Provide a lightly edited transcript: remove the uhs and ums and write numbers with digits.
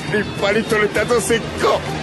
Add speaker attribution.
Speaker 1: し立派に取れたぞ石膏。